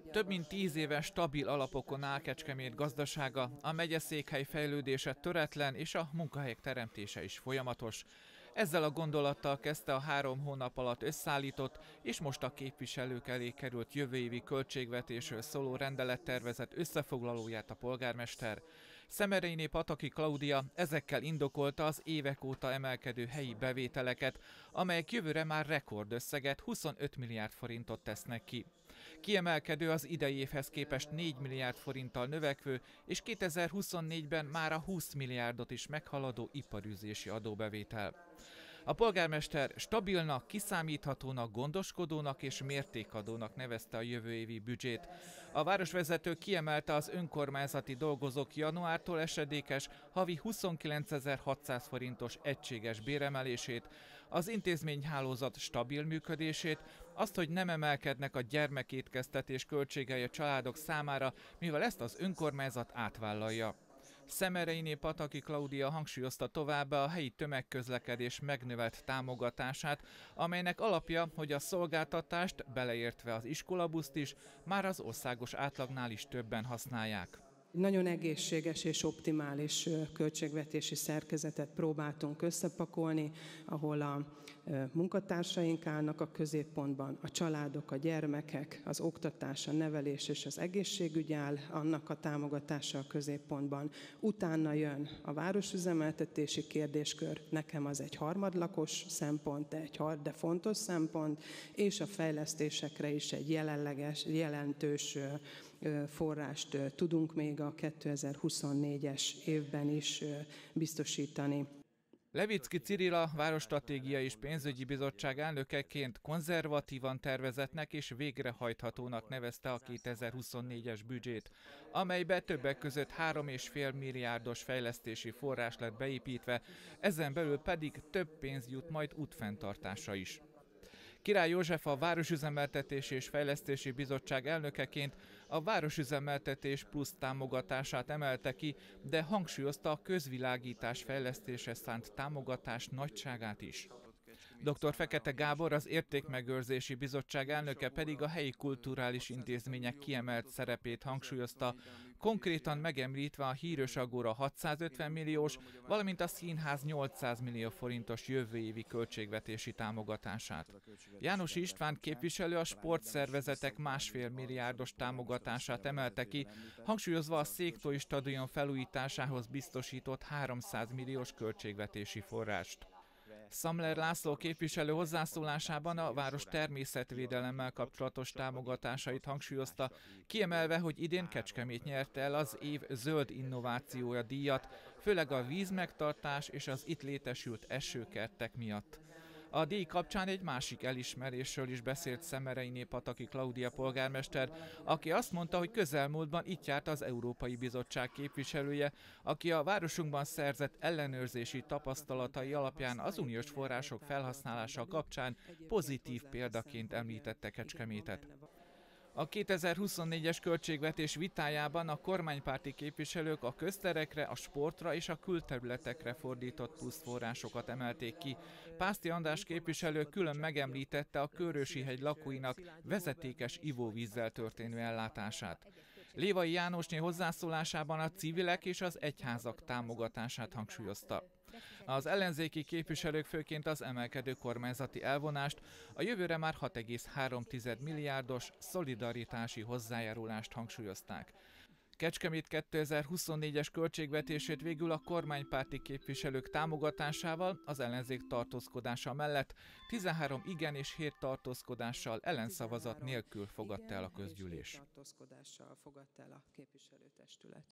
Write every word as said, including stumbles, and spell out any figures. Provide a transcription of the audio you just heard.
Több mint tíz éve stabil alapokon áll Kecskemét gazdasága, a megyeszékhely fejlődése töretlen és a munkahelyek teremtése is folyamatos. Ezzel a gondolattal kezdte a három hónap alatt összeállított és most a képviselők elé került jövő évi költségvetésről szóló rendelettervezet összefoglalóját a polgármester. Szemerényné Pataki Klaudia ezekkel indokolta az évek óta emelkedő helyi bevételeket, amelyek jövőre már rekordösszeget, huszonöt milliárd forintot tesznek ki. Kiemelkedő az idei évhez képest négy milliárd forinttal növekvő és kétezer-huszonnégyben már a húsz milliárdot is meghaladó iparűzési adóbevétel. A polgármester stabilnak, kiszámíthatónak, gondoskodónak és mértékadónak nevezte a jövő évi büdzsét. A városvezető kiemelte az önkormányzati dolgozók januártól esedékes havi huszonkilencezer-hatszáz forintos egységes béremelését, az intézményhálózat stabil működését, azt, hogy nem emelkednek a gyermekétkeztetés költségei a családok számára, mivel ezt az önkormányzat átvállalja. Szemerényné Pataki Klaudia hangsúlyozta továbbá a helyi tömegközlekedés megnövelt támogatását, amelynek alapja, hogy a szolgáltatást, beleértve az iskolabuszt is, már az országos átlagnál is többen használják. Nagyon egészséges és optimális költségvetési szerkezetet próbáltunk összepakolni, ahol a munkatársaink állnak a középpontban, a családok, a gyermekek, az oktatás, a nevelés és az egészségügy áll, annak a támogatása a középpontban. Utána jön a városüzemeltetési kérdéskör, nekem az egy harmadlakos szempont, de, egy, de fontos szempont, és a fejlesztésekre is egy jelenleges, jelentős forrást tudunk még a kétezer-huszonnégyes évben is biztosítani. Levicki Cirila Városstratégiai és Pénzügyi Bizottság elnökeként konzervatívan tervezetnek és végrehajthatónak nevezte a kétezer-huszonnégyes büdzsét, amelybe többek között három egész öt milliárdos fejlesztési forrás lett beépítve, ezen belül pedig több pénz jut majd útfenntartásra is. Király József a Városüzemeltetési és Fejlesztési Bizottság elnökeként a városüzemeltetés plusz támogatását emelte ki, de hangsúlyozta a közvilágítás fejlesztésre szánt támogatás nagyságát is. doktor Fekete Gábor, az Értékmegőrzési Bizottság elnöke pedig a helyi kulturális intézmények kiemelt szerepét hangsúlyozta, konkrétan megemlítve a Hírös Agóra hatszázötven milliós, valamint a színház nyolcszáz millió forintos jövő évi költségvetési támogatását. János István képviselő a sportszervezetek másfél milliárdos támogatását emelte ki, hangsúlyozva a Széktói stadion felújításához biztosított háromszáz milliós költségvetési forrást. Szamler László képviselő hozzászólásában a város természetvédelemmel kapcsolatos támogatásait hangsúlyozta, kiemelve, hogy idén Kecskemét nyerte el az év zöld innovációja díjat, főleg a vízmegtartás és az itt létesült esőkertek miatt. A díj kapcsán egy másik elismerésről is beszélt Szemerényné Pataki Klaudia polgármester, aki azt mondta, hogy közelmúltban itt járt az Európai Bizottság képviselője, aki a városunkban szerzett ellenőrzési tapasztalatai alapján az uniós források felhasználása kapcsán pozitív példaként említette Kecskemétet. A kétezer-huszonnégyes költségvetés vitájában a kormánypárti képviselők a közterekre, a sportra és a külterületekre fordított pluszforrásokat emelték ki. Pászti András képviselő külön megemlítette a Körösi-hegy lakóinak vezetékes ivóvízzel történő ellátását. Lévai Jánosné hozzászólásában a civilek és az egyházak támogatását hangsúlyozta. Az ellenzéki képviselők főként az emelkedő kormányzati elvonást, a jövőre már hat egész három milliárdos szolidaritási hozzájárulást hangsúlyozták. Kecskemét kétezer-huszonnégyes költségvetését végül a kormánypárti képviselők támogatásával, az ellenzék tartózkodása mellett tizenhárom igen és hét tartózkodással, ellenszavazat nélkül fogadta el a közgyűlés.